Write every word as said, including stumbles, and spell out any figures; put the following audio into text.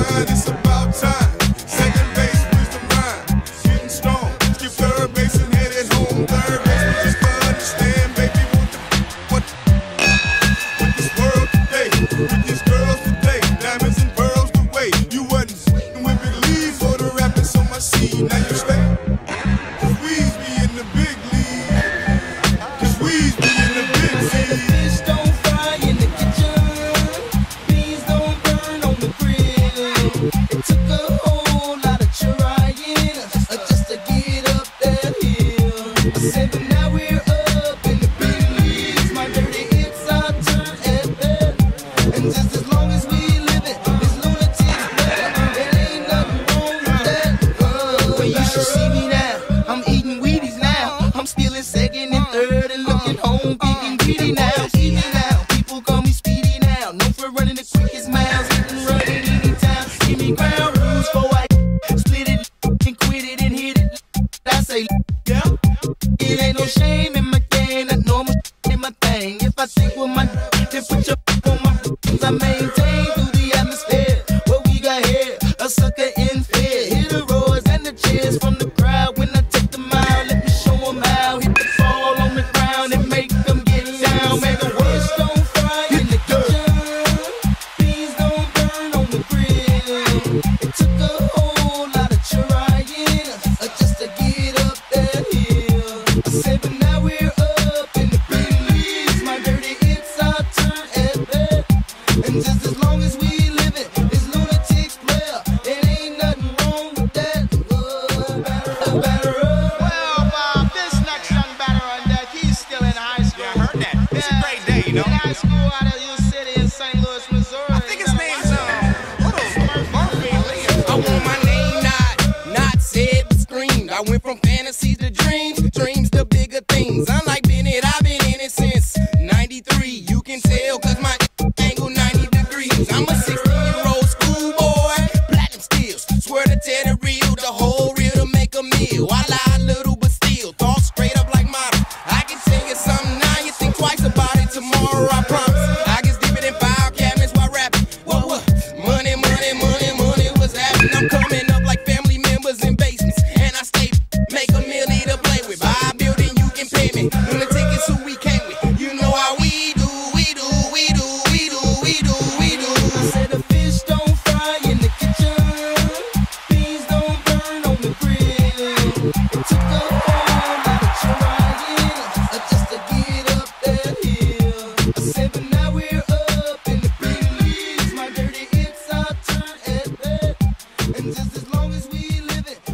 grind, it's about time. Second base, wisdom rhyme. Getting strong, skip third base and headed home. Third base, we just to understand, baby, what the what with this world today, with these girls today, diamonds and pearls the way. You wasn't f***ing with Big Lee for the rappers on my seat. Now you stay. Squeeze me in the big league. Just squeeze me in the big league. Fish don't fry in the kitchen. Beans don't burn on the grill. It took a whole lot of trying uh, just to get up that hill. I said, but now we're up in the big leagues. My dirty hits our turn at bat. And just as long as we live it, it's lunatics blood. There ain't nothing wrong with that. Uh, well, you should see me now. I'm eating Wheaties now. I'm stealing second and third and looking home, getting greedy now. See me now. People call me Speedy now. Known for running the quickest miles, hitting running anytime. Give me ground rules for I split it and quit it and hit it. I say, yeah. It ain't no shame in my game, that normal in my thing. If I think with my then put your on my I maintain through the atmosphere. What we got here, a sucker in fear. Hear the roars and the cheers from the crowd when I take them out. Let me show them how. Hit the ball on the ground and make them get down. Make the worst don't fry in the kitchen. Beans don't burn on the grill. It took a whole lot of trying uh, just to get up that hill. I said, but now we're up in the big leagues. My dirty hits our turn at bat. And just as long as we live it, it's lunatics player. It ain't nothing wrong with that. Uh, batter, batter up. Well, Bob, this next young batter on deck, he's still in high school. Yeah, I heard that. It's a great day, you know. In high school out of your city in Saint Louis, Missouri. I think his name's uh, Buford Elite. I want my name not, not said but screamed. I went from fantasies to dreams, dreams to bigger things. Unlike Bennett, I've been in it since ninety-three. You can tell 'cause my angle ninety degrees. I'm a sixteen-year-old schoolboy, platinum steals. Swear to tell the real, the whole real to make a meal. I lie a little but still talk straight up like model. I can tell you something now, you think twice about it tomorrow, I promise. I get deeper than file cabinets while rapping. What, what? Money, money, money, money, what's happening? I'm coming up like family members in basements. And I stay, make a milli to play with. Buy a building, you can pay me. When the tickets who we came with. You know how we do, we do, we do, we do, we do, we do. I said the fish don't fry in the kitchen. Beans don't burn on the grill. It took a whole lot of trying uh, just to get up that hill. I said, but now we're up in the big leagues. My dirty hits our turn at bat. And just as long as we live it,